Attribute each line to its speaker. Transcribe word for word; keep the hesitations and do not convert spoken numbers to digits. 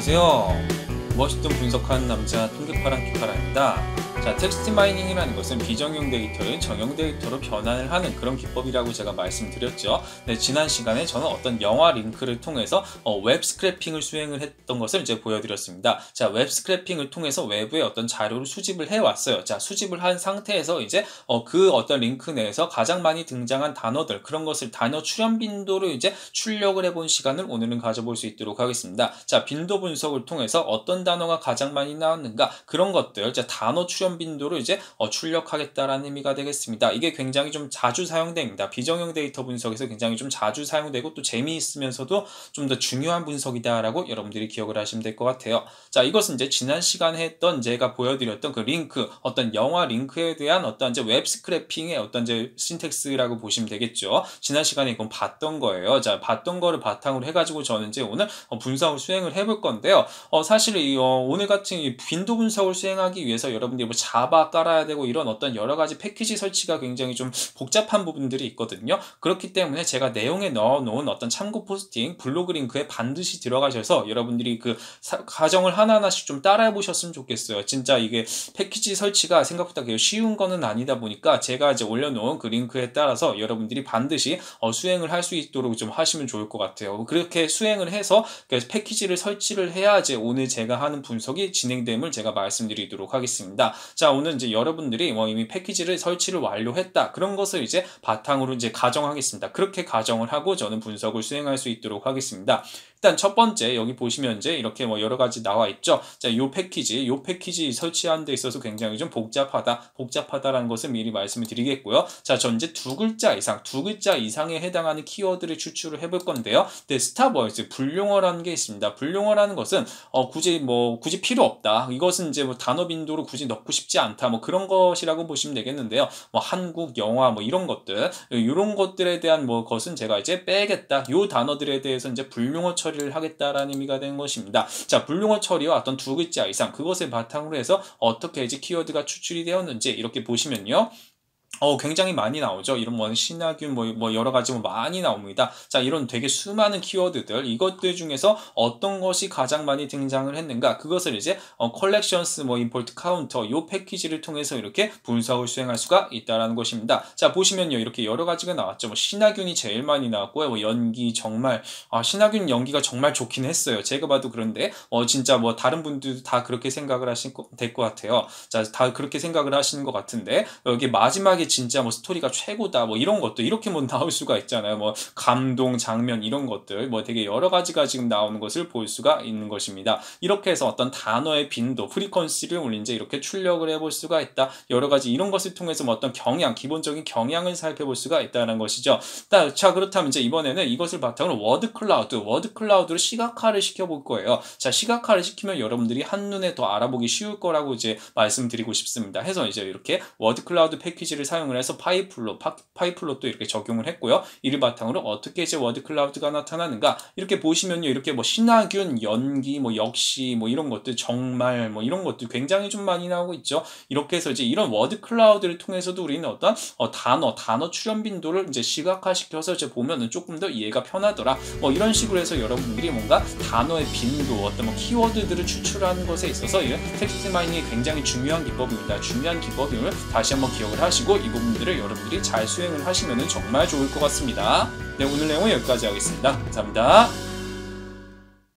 Speaker 1: 안녕하세요. 멋있던 분석하는 남자 통계파랑 키파라입니다. 자, 텍스트 마이닝이라는 것은 비정형 데이터를 정형 데이터로 변환을 하는 그런 기법이라고 제가 말씀드렸죠. 네, 지난 시간에 저는 어떤 영화 링크를 통해서 어, 웹 스크래핑을 수행을 했던 것을 이제 보여드렸습니다. 자, 웹 스크래핑을 통해서 외부의 어떤 자료를 수집을 해왔어요. 자, 수집을 한 상태에서 이제 어, 그 어떤 링크 내에서 가장 많이 등장한 단어들, 그런 것을 단어 출현 빈도를 이제 출력을 해본 시간을 오늘은 가져볼 수 있도록 하겠습니다. 자, 빈도 분석을 통해서 어떤 단어가 가장 많이 나왔는가, 그런 것들, 이제 단어 출현 빈도를 이제 어, 출력하겠다라는 의미가 되겠습니다. 이게 굉장히 좀 자주 사용됩니다. 비정형 데이터 분석에서 굉장히 좀 자주 사용되고 또 재미있으면서도 좀 더 중요한 분석이다라고 여러분들이 기억을 하시면 될 것 같아요. 자, 이것은 이제 지난 시간에 했던 제가 보여드렸던 그 링크, 어떤 영화 링크에 대한 어떤 이제 웹 스크래핑의 어떤 이제 신텍스라고 보시면 되겠죠. 지난 시간에 이건 봤던 거예요. 자, 봤던 거를 바탕으로 해가지고 저는 이제 오늘 어, 분석을 수행을 해볼 건데요. 어, 사실 이, 어, 오늘 같은 이 빈도 분석을 수행하기 위해서 여러분들이 뭐 자바 깔아야 되고 이런 어떤 여러 가지 패키지 설치가 굉장히 좀 복잡한 부분들이 있거든요. 그렇기 때문에 제가 내용에 넣어놓은 어떤 참고 포스팅, 블로그 링크에 반드시 들어가셔서 여러분들이 그 사, 과정을 하나하나씩 좀 따라해 보셨으면 좋겠어요. 진짜 이게 패키지 설치가 생각보다 쉬운 거는 아니다 보니까 제가 이제 올려놓은 그 링크에 따라서 여러분들이 반드시 어, 수행을 할 수 있도록 좀 하시면 좋을 것 같아요. 그렇게 수행을 해서 패키지를 설치를 해야지 오늘 제가 하는 분석이 진행됨을 제가 말씀드리도록 하겠습니다. 자, 오늘 이제 여러분들이 뭐 이미 패키지를 설치를 완료했다, 그런 것을 이제 바탕으로 이제 가정하겠습니다. 그렇게 가정을 하고 저는 분석을 수행할 수 있도록 하겠습니다. 일단 첫 번째 여기 보시면 이제 이렇게 뭐 여러 가지 나와 있죠. 자, 요 패키지, 요 패키지 설치하는 데 있어서 굉장히 좀 복잡하다, 복잡하다라는 것을 미리 말씀을 드리겠고요. 자, 전 이제 두 글자 이상, 두 글자 이상에 해당하는 키워드를 추출을 해볼 건데요. 네, 스탑워즈, 불용어라는 게 있습니다. 불용어라는 것은 어, 굳이 뭐 굳이 필요 없다. 이것은 이제 뭐 단어 빈도를 굳이 넣고 싶지 않다. 뭐 그런 것이라고 보시면 되겠는데요. 뭐 한국, 영화, 뭐 이런 것들, 이런 것들에 대한 뭐 것은 제가 이제 빼겠다. 요 단어들에 대해서 이제 불용어 처리 를 하겠다라는 의미가 되는 것입니다. 자, 불용어 처리와 어떤 두 글자 이상, 그것을 바탕으로 해서 어떻게 이제 키워드가 추출이 되었는지 이렇게 보시면요. 어, 굉장히 많이 나오죠. 이런 뭐 신하균 뭐, 뭐 여러 가지 뭐 많이 나옵니다. 자, 이런 되게 수많은 키워드들, 이것들 중에서 어떤 것이 가장 많이 등장을 했는가, 그것을 이제 어, 컬렉션스 뭐 임포트 카운터 요 패키지를 통해서 이렇게 분석을 수행할 수가 있다라는 것입니다. 자, 보시면요, 이렇게 여러 가지가 나왔죠. 뭐 신하균이 제일 많이 나왔고요. 뭐 연기 정말 아, 신하균 연기가 정말 좋긴 했어요. 제가 봐도. 그런데 어, 진짜 뭐 다른 분들도 다 그렇게 생각을 하실 될 것 같아요. 자, 다 그렇게 생각을 하시는 것 같은데 여기 마지막에 진짜 뭐 스토리가 최고다, 뭐 이런 것도 이렇게 뭐 나올 수가 있잖아요. 뭐 감동 장면 이런 것들 뭐 되게 여러 가지가 지금 나오는 것을 볼 수가 있는 것입니다. 이렇게 해서 어떤 단어의 빈도, 프리퀀시를 우리 이제 이렇게 출력을 해볼 수가 있다. 여러 가지 이런 것을 통해서 뭐 어떤 경향, 기본적인 경향을 살펴볼 수가 있다는 것이죠. 자, 그렇다면 이제 이번에는 이것을 바탕으로 워드 클라우드, 워드 클라우드를 시각화를 시켜볼 거예요. 자, 시각화를 시키면 여러분들이 한눈에 더 알아보기 쉬울 거라고 이제 말씀드리고 싶습니다. 해서 이제 이렇게 워드 클라우드 패키지를 사용을 해서 파이플로, 파, 파이플로 또 이렇게 적용을 했고요. 이를 바탕으로 어떻게 이제 워드 클라우드가 나타나는가, 이렇게 보시면요, 이렇게 뭐 신하균, 연기, 뭐 역시, 뭐 이런 것들, 정말 뭐 이런 것들 굉장히 좀 많이 나오고 있죠. 이렇게 해서 이제 이런 워드 클라우드를 통해서도 우리는 어떤 어, 단어, 단어 출현 빈도를 이제 시각화시켜서 이제 보면은 조금 더 이해가 편하더라. 뭐 이런 식으로 해서 여러분들이 뭔가 단어의 빈도, 어떤 뭐 키워드들을 추출하는 것에 있어서 이 텍스트 마이닝이 굉장히 중요한 기법입니다. 중요한 기법임을 다시 한번 기억을 하시고 이 부분들을 여러분들이 잘 수행을 하시면 정말 좋을 것 같습니다. 네, 오늘 내용은 여기까지 하겠습니다. 감사합니다.